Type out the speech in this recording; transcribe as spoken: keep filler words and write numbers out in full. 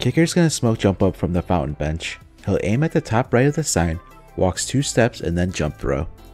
Kikert's gonna smoke Jumpup from the fountain bench. He'll aim at the top right of the sign, walks two steps, and then jump throw.